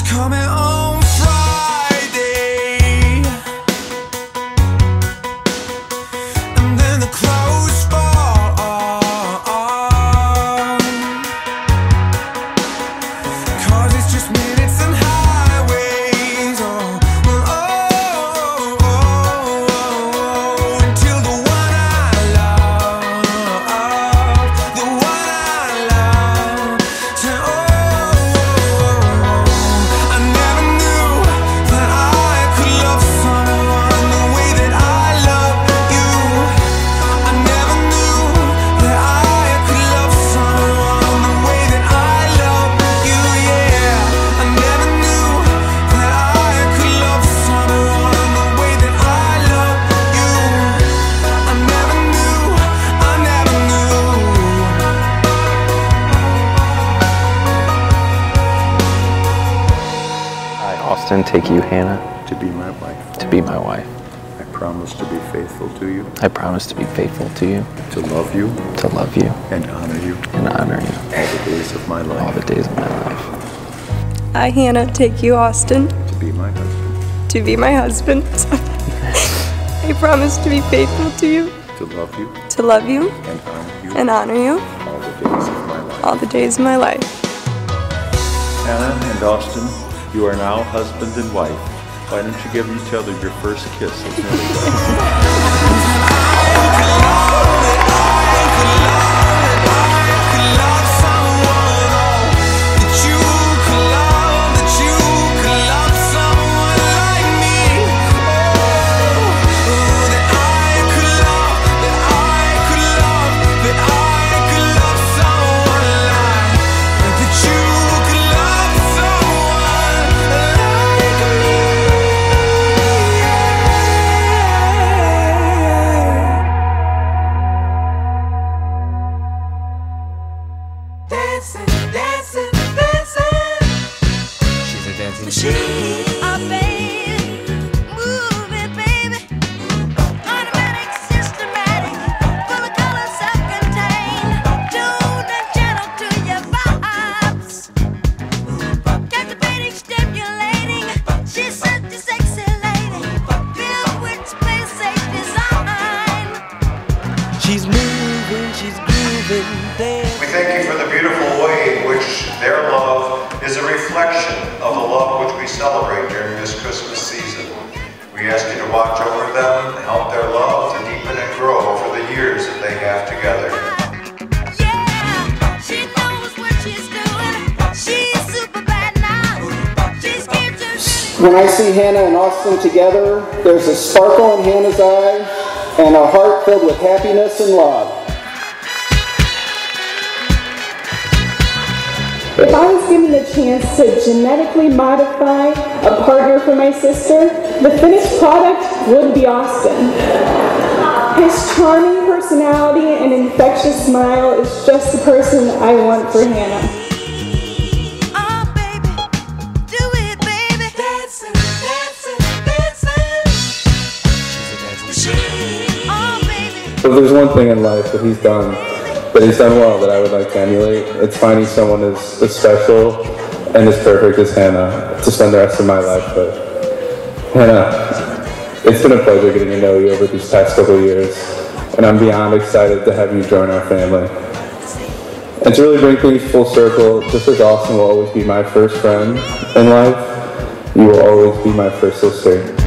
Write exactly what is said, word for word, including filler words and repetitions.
coming on Friday, and then the clothes fall off, 'cause it's just minutes and highways. Oh, oh, oh, oh, oh, until the one I love, the one I love, said, oh, I never knew that I could love someone the way that I love you. I never knew that I could love someone the way that I love you, yeah. I never knew that I could love someone the way that I love you. I never knew, I never knew. I, Austin, take you, Hannah, To be my wife. to be my wife. I promise to be faithful to you, I promise to be faithful to you, to love you, to love you, and honor you and honor you all the days of my all life. the days of my life. I, Hannah, take you, Austin, To be my husband, to be my husband. I promise to be faithful to you, to love you, to love you, and honor you and honor you all the days of my life. all the days of my life. Hannah and Austin, you are now husband and wife. Why don't you give each other your first kiss as newlyweds? Dancing, dancing, dancing. She's a dancing machine. Oh, baby, move it, baby. Automatic, systematic, full of colors self-contained. Tuned and gentle to your vibes. Captivating, stimulating. She's such a sexy lady. Filled with space safe design. She's moving, she's grooving, dancing. We thank you for the beautiful way in which their love is a reflection of the love which we celebrate during this Christmas season. We ask you to watch over them, help their love to deepen and grow for the years that they have together. Yeah, she knows what she's doing. She's super bad now. She's here to really. When I see Hannah and Austin together, there's a sparkle in Hannah's eye and a heart filled with happiness and love. If I was given the chance to genetically modify a partner for my sister, the finished product would be Austin. His charming personality and infectious smile is just the person I want for Hannah. Oh, baby, do it, baby. Dancing, dancing, dancing. She's a dancing machine. Oh, baby. If there's one thing in life that he's done, that he's done well, that I would like to emulate, it's finding someone as, as special and as perfect as Hannah to spend the rest of my life with. Hannah, it's been a pleasure getting to know you over these past couple of years, and I'm beyond excited to have you join our family. And to really bring things full circle, just as Austin will always be my first friend in life, you will always be my first sister.